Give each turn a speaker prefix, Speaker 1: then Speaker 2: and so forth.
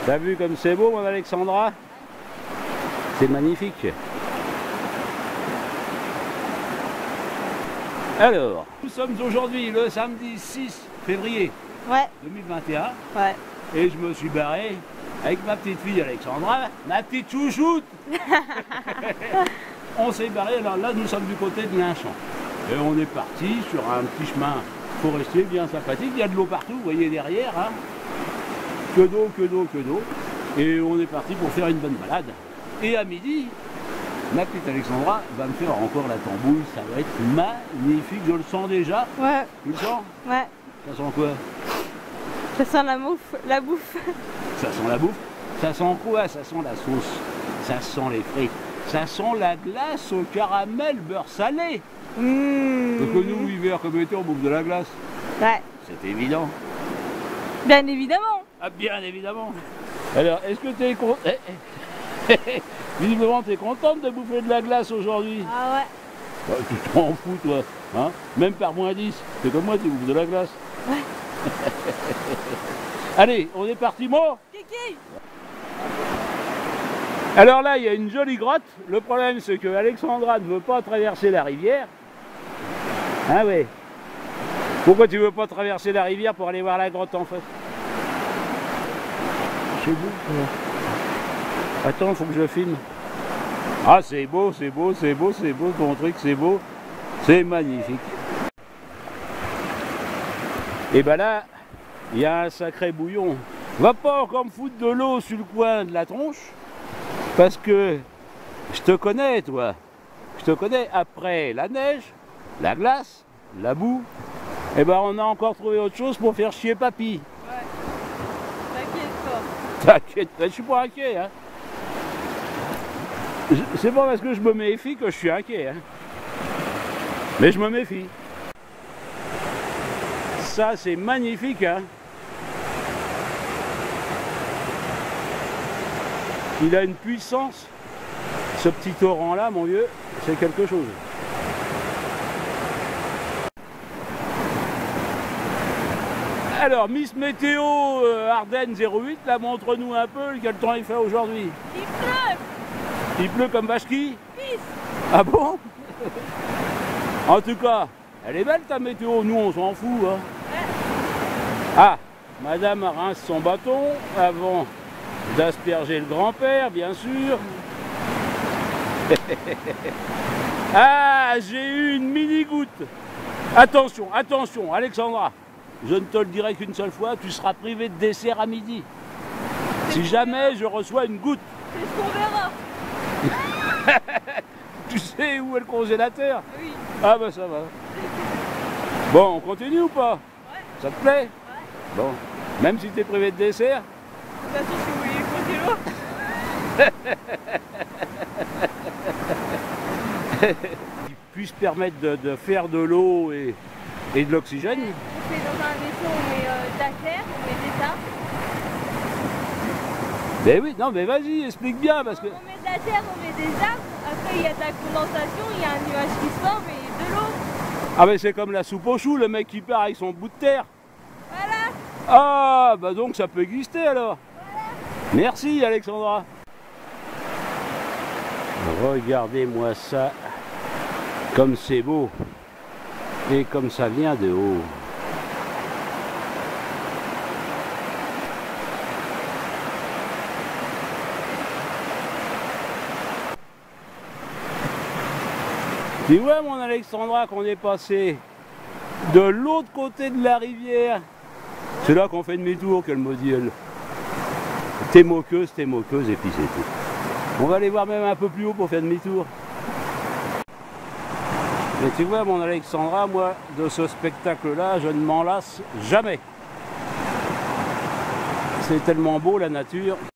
Speaker 1: T'as vu comme c'est beau, mon Alexandra? C'est magnifique. Alors, nous sommes aujourd'hui le samedi 6 février 2021.
Speaker 2: Ouais.
Speaker 1: Et je me suis barré avec ma petite fille Alexandra, ma petite chouchoute. On s'est barré, alors là nous sommes du côté de Linchamp. Et on est parti sur un petit chemin forestier bien sympathique. Il y a de l'eau partout, vous voyez derrière. Hein. Que d'eau, que d'eau, que d'eau. Et on est parti pour faire une bonne balade. Et à midi, ma petite Alexandra va me faire encore la tambouille. Ça va être magnifique, je le sens déjà.
Speaker 2: Ouais.
Speaker 1: Tu le sens?
Speaker 2: Ouais.
Speaker 1: Ça sent quoi?
Speaker 2: Ça sent la bouffe.
Speaker 1: Ça sent la bouffe? Ça sent quoi? Ça sent la sauce. Ça sent les frites. Ça sent la glace au caramel beurre salé. Parce que nous, hiver comme été, on bouffe de la glace.
Speaker 2: Ouais.
Speaker 1: C'est évident.
Speaker 2: Bien évidemment.
Speaker 1: Ah, bien évidemment. Alors, est-ce que tu es content? Visiblement, tu es contente de bouffer de la glace aujourd'hui?
Speaker 2: Ah ouais.
Speaker 1: Bah, tu t'en fous, toi. Hein? Même par moins 10. C'est comme moi, tu bouffes de la glace.
Speaker 2: Ouais.
Speaker 1: Allez, on est parti, moi.
Speaker 2: Kiki.
Speaker 1: Alors là, il y a une jolie grotte. Le problème, c'est que Alexandra ne veut pas traverser la rivière. Ah ouais. Pourquoi tu veux pas traverser la rivière pour aller voir la grotte en face? C'est beau. Attends, faut que je filme. Ah, c'est beau, c'est beau, c'est beau, c'est beau, ton truc, c'est beau. C'est magnifique. Et ben là, il y a un sacré bouillon. Va pas encore me foutre de l'eau sur le coin de la tronche, parce que je te connais, toi. Je te connais. Après la neige, la glace, la boue, et ben on a encore trouvé autre chose pour faire chier papy.
Speaker 2: Ouais. T'inquiète pas.
Speaker 1: T'inquiète, je suis pas inquiet. Hein. C'est pas parce que je me méfie que je suis inquiet. Hein. Mais je me méfie. Ça, c'est magnifique. Hein. Il a une puissance. Ce petit torrent-là, mon vieux, c'est quelque chose. Alors, Miss Météo Ardennes 08, là, montre-nous un peu quel temps il fait aujourd'hui.
Speaker 2: Il pleut.
Speaker 1: Il pleut comme vache qui?
Speaker 2: Pisse.
Speaker 1: Ah bon? En tout cas, elle est belle ta météo, nous on s'en fout. Hein.
Speaker 2: Ouais.
Speaker 1: Ah, madame rince son bâton avant d'asperger le grand-père, bien sûr. Ah, j'ai eu une mini-goutte. Attention, attention, Alexandra. Je ne te le dirai qu'une seule fois, tu seras privé de dessert à midi. Si jamais je reçois une goutte.
Speaker 2: C'est ce qu'on verra.
Speaker 1: Tu sais où est le congélateur?
Speaker 2: Oui.
Speaker 1: Ah bah ça va. Bon, on continue ou pas?
Speaker 2: Ouais.
Speaker 1: Ça te plaît?
Speaker 2: Ouais.
Speaker 1: Bon, même si tu es privé de dessert?
Speaker 2: De toute façon, si vous voulez continuer.
Speaker 1: Qui puisse permettre de faire de l'eau et de l'oxygène.
Speaker 2: On fait dans un vaisseau, on met de la terre, on met des arbres.
Speaker 1: Ben oui, non mais vas-y, explique bien parce que...
Speaker 2: On met de la terre, on met des arbres. Après, il y a de la condensation, il y a un nuage qui se forme et de l'eau.
Speaker 1: Ah ben c'est comme la soupe aux choux, le mec qui part avec son bout de terre.
Speaker 2: Voilà.
Speaker 1: Ah bah donc ça peut exister alors.
Speaker 2: Voilà.
Speaker 1: Merci Alexandra. Regardez-moi ça, comme c'est beau et comme ça vient de haut. Tu vois mon Alexandra qu'on est passé de l'autre côté de la rivière. C'est là qu'on fait demi-tour qu'elle me dit elle. T'es moqueuse et puis c'est tout. On va aller voir même un peu plus haut pour faire demi-tour. Mais tu vois mon Alexandra, moi de ce spectacle-là, je ne m'en lasse jamais. C'est tellement beau la nature.